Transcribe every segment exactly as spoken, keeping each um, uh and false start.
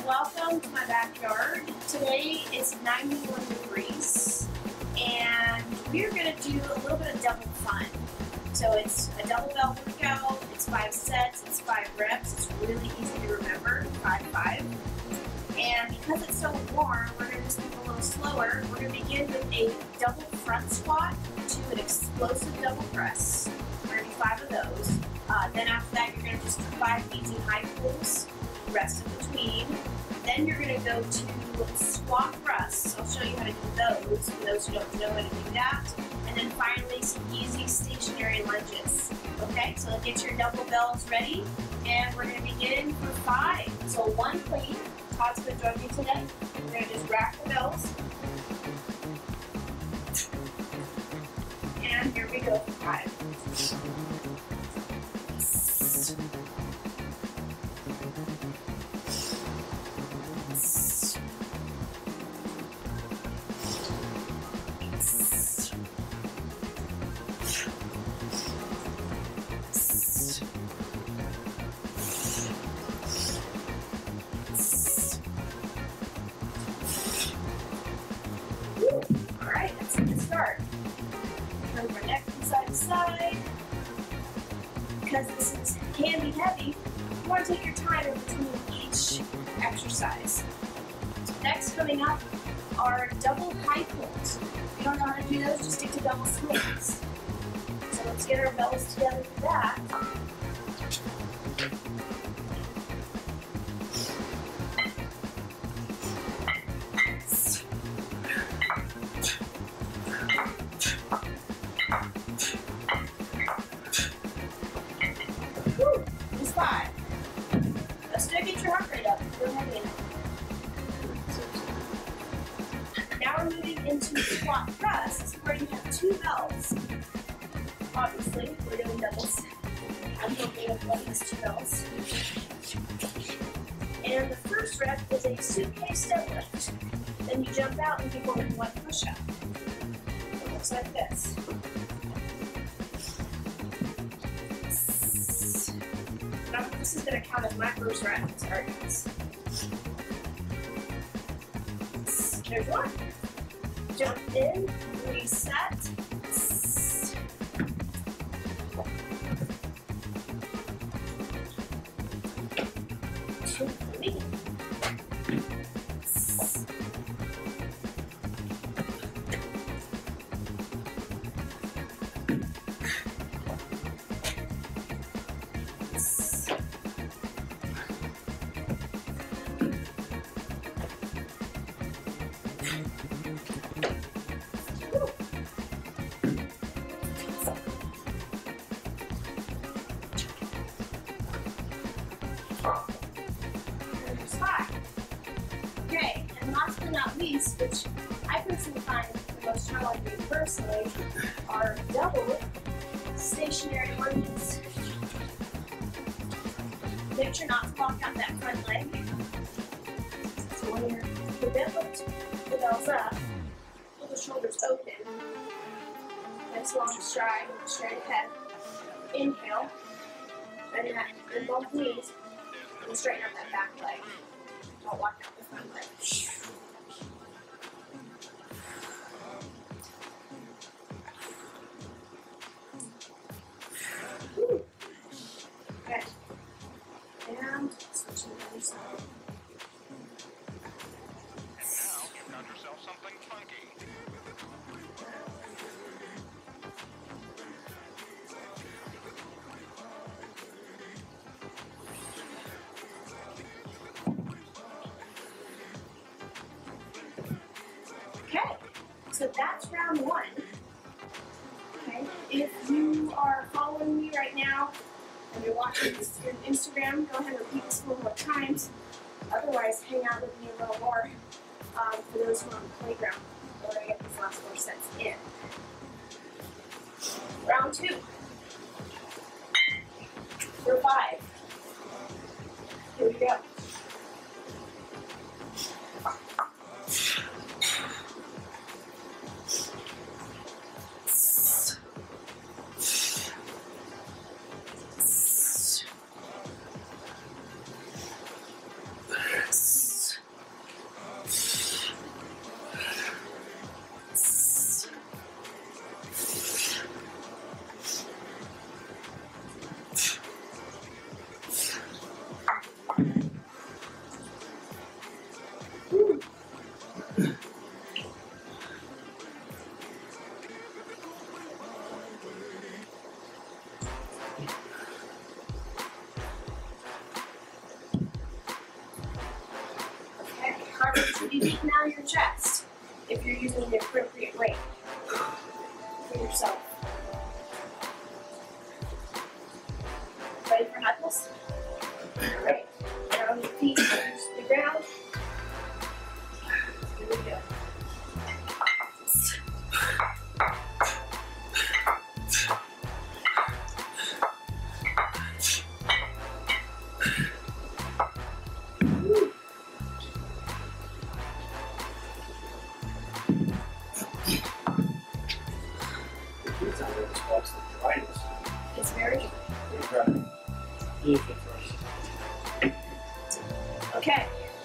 welcome to my backyard. Today it's ninety-one degrees and we're going to do a little bit of double fun. So it's a double bell workout, it's five sets, it's five reps, it's really easy to remember, five, five. And because it's so warm, we're going to just move a little slower. We're going to begin with a double front squat to an explosive double press. We're going to do five of those. Uh, then after that, you're going to just do five easy high pulls, rest in between. Then you're going to go to squat thrusts. I'll show you how to do those for those who don't know how to do that. And then finally, some easy stationary lunges. Okay, so get your double bells ready, and we're going to begin for five. So one clean. Todd's going to join me today. We're going to just rack the bells. And here we go for five. Alright, that's a good start. Turn my neck from side to side. Because this is, can be heavy, you want to take your time in between each exercise. So next coming up are double high pulls. If you don't know how to do those, just stick to double swings. So let's get our bells together for that. Woo, just five. Let's still get your heart rate up. Feel heavy enough. Now we're moving into squat thrusts where you have two bells. Obviously, we're doing doubles. I'm hoping with one of these two bells. And the first rep is a suitcase deadlift. Then you jump out and do more than one push-up. It looks like this. Now, this is going to count as my first rep. Sorry, guys. There's one. Jump in, reset. Two, three. There's five. Okay, and last but not least, which I personally find the most challenging personally, are double stationary lunges. Make sure not to lock out that front leg. So when you're your deadlift, the bells up, pull the shoulders open. Nice long stride, straight ahead. Inhale. Bend that in both knees and straighten out that back leg. Don't lock out the front leg. Woo. Okay. And switch to the other side. Now you've got yourself something funky. Okay, so that's round one. Okay, if you are following me right now and you're watching this on Instagram, go ahead and repeat this a couple more times. Otherwise, hang out with me a little more um, for those who are on the playground. We're going to get these last four sets in. Round two. For five. Here we go. be beating out your chest if you're using the appropriate weight for yourself. Ready for knuckles? Alright, down your feet, touch the ground. Here we go. It's very dry. Okay.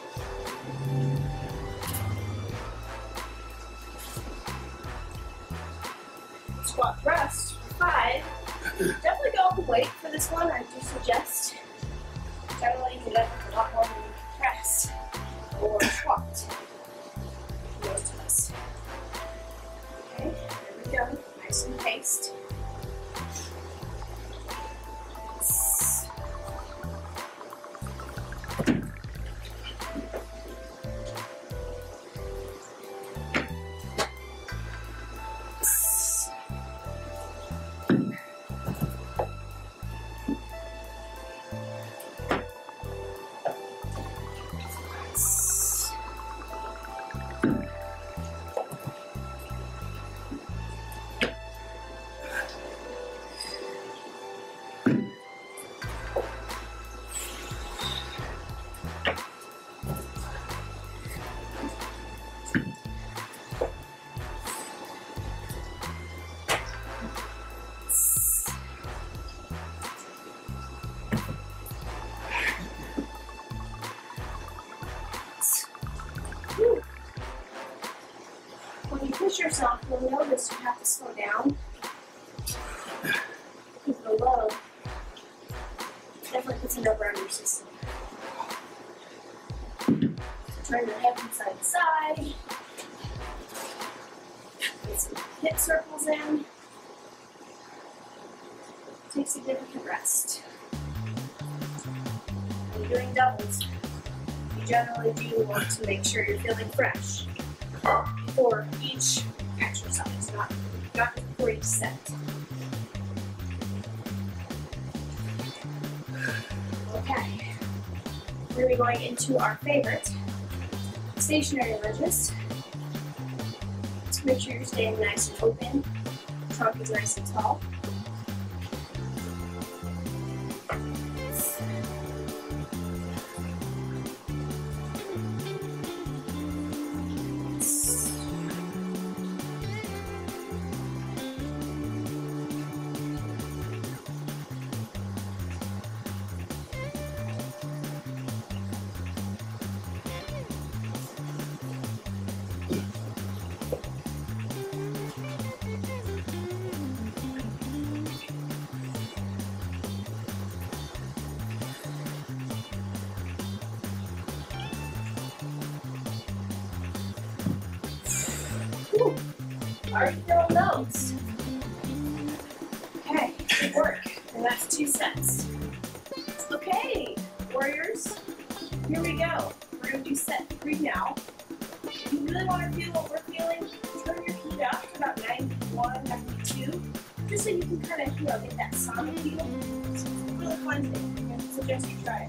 Squat thrust for five. Definitely go up the weight for this one, I do suggest. Generally, you get a lot more than press or squat. Most of us. Okay, there we go. Nice and paced. When you push yourself, you'll notice you have to slow down. Because the load definitely puts a number on your system. Turn your head from side to side. Get some hip circles in. Take significant rest. When you're doing doubles, you generally do want to make sure you're feeling fresh for each exercise, not, not for each set. Okay, we're going to be going into our favorite, stationary lunges. Make sure you're staying nice and open, trunk is nice and tall. Ooh, already feeling those. Okay, good work. And that's two sets. Okay, warriors, here we go. We're going to do set three now. If you really want to feel what we're feeling, turn your heat up to about ninety-one, ninety-two, just so you can kind of, you know, get that sauna feel. It's really fun thing. I suggest you try it.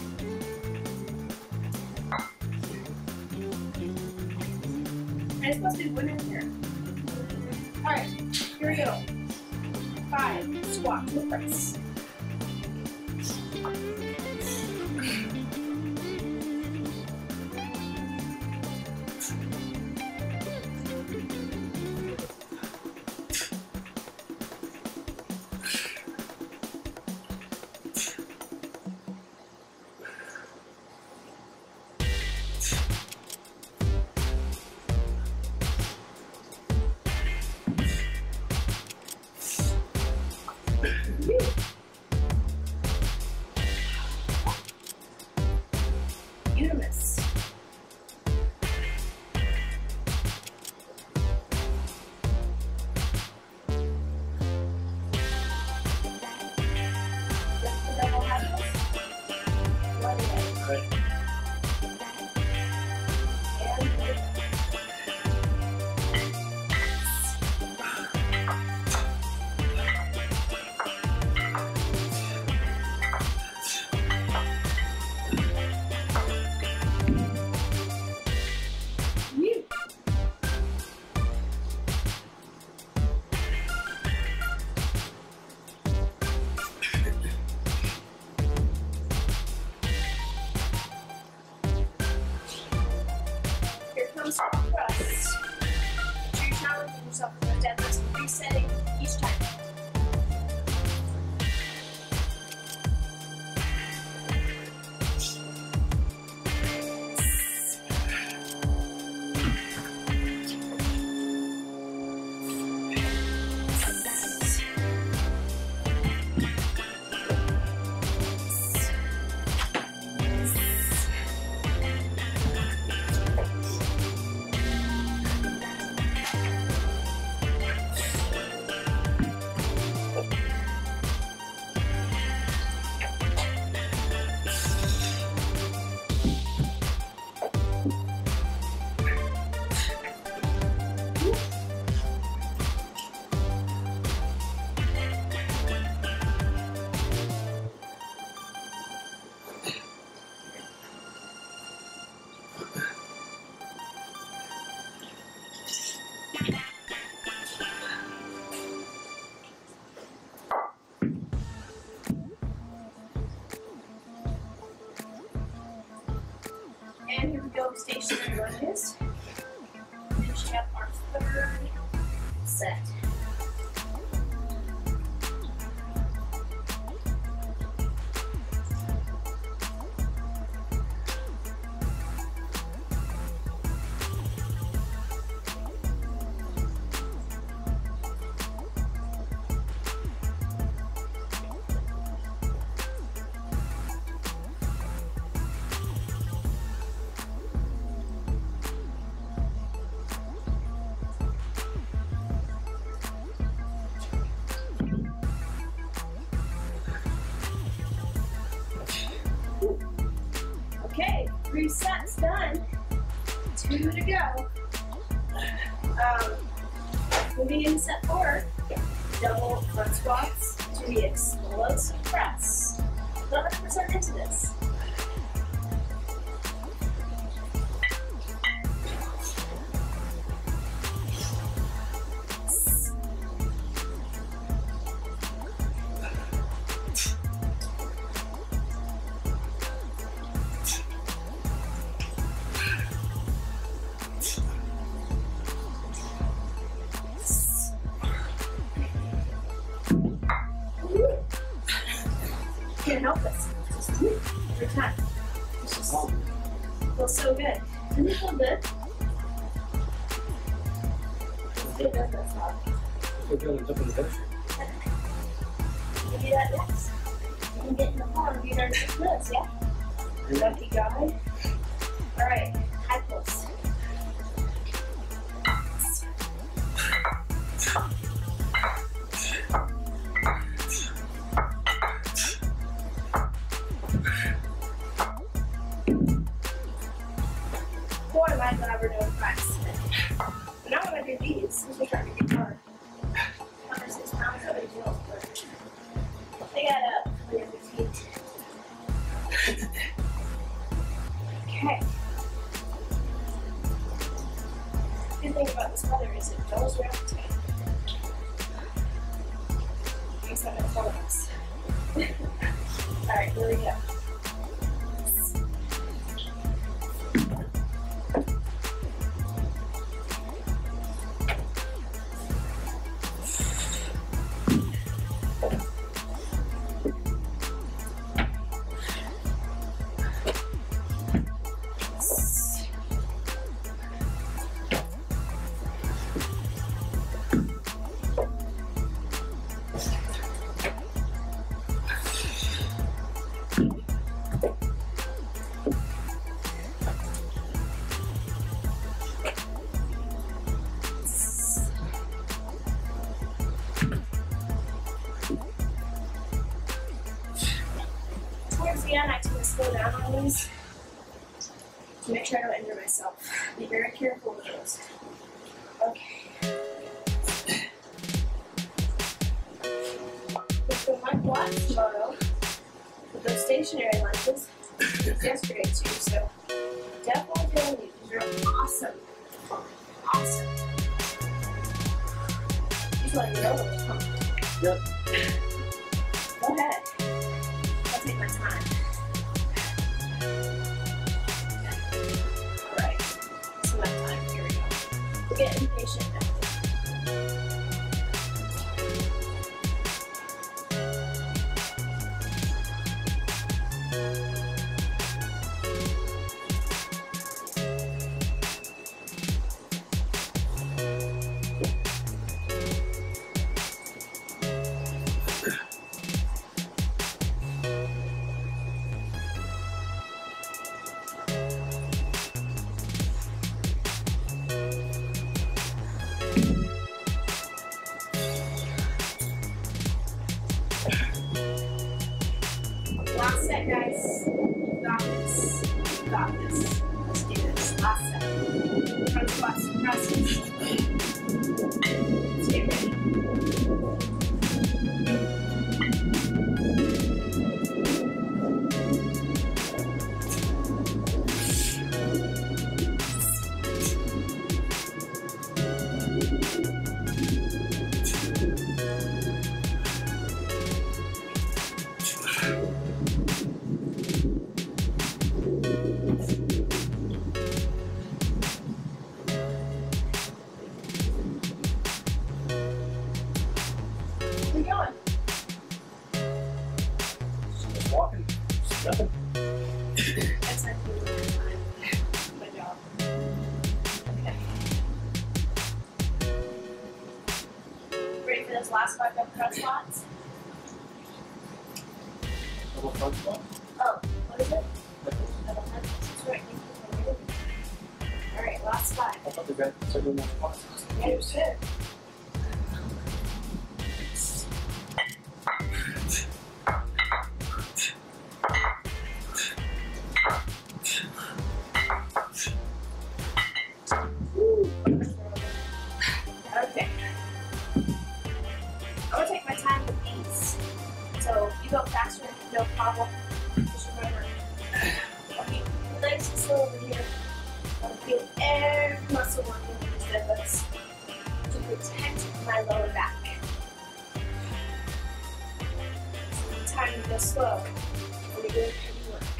I'm supposed to be winning here. Alright, here we go. Five, squat to the press. stationary lunges. Finishing up our third set. Okay, three sets done. Two to go. Um, moving into set four, double front squats to the explosive press. one hundred percent into this. Can't help us. Just every time. It's just feels so good. Doesn't it feel good? It does that stuff. Feel good on top of the bed. You can do that next. You can get in the car and be there in six minutes, yeah? Lucky guy. Alright, high pulse. Boy, am I glad we're doing practice today. But now when I do these, this will start to get hard. one hundred six pounds, nobody feels, but they got up clear their feet. Okay. Good thing about this weather is it dulls your appetite. Makes that in front of us. Alright, here we go. Towards the end, I tend to slow down on these to make sure I don't injure myself. Be very careful with those. Okay. Let's go my quads tomorrow with those stationary lunges. Yesterday too, so definitely doing these. These are awesome. Awesome. Just let me know those pump. Yep. Go ahead. I'll take my time. Alright. This is my time. Here we go. We're getting impatient now. Last set, guys. You got this. You got this. Let's do this. Last set. Front squats and presses. Let's get ready. walking, stepping. That's not good. Good job. Okay. Ready for those last five uppercut spots? Double front spot. Oh, what is it? Nipples. Double knuckles. That's right. Alright, last five. I thought they got several more spots. Yeah, you should. Okay. I'm gonna take my time with these. So you go faster, no problem. Just remember. Okay, nice and slow over here. I'll feel every muscle working in these elbows to protect my lower back. So time to go slow. We're doing heavy work.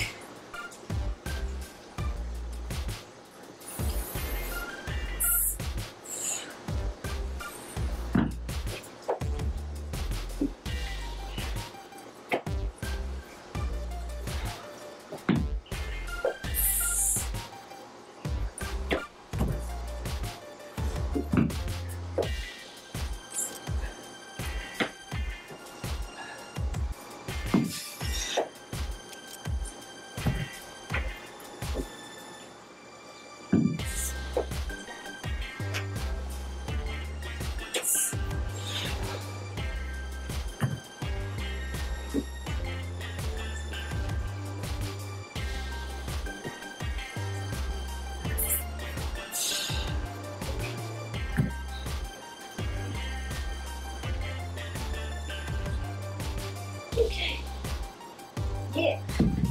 Okay. Yeah.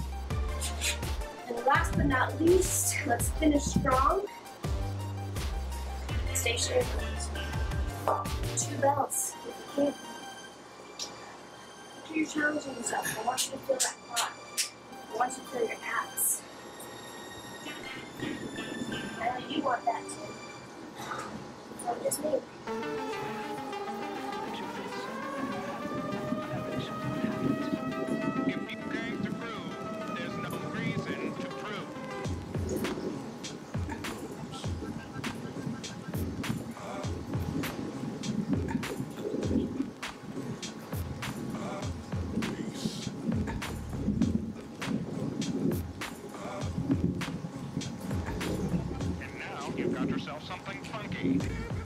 And last but not least, let's finish strong. Stationary pose. Two belts if you can. After you're challenging yourself, I want you to feel that quad. I want you to feel your abs. I know you want that too. So just me. If you're going to prove, there's no reason to prove. And now you've got yourself something funky.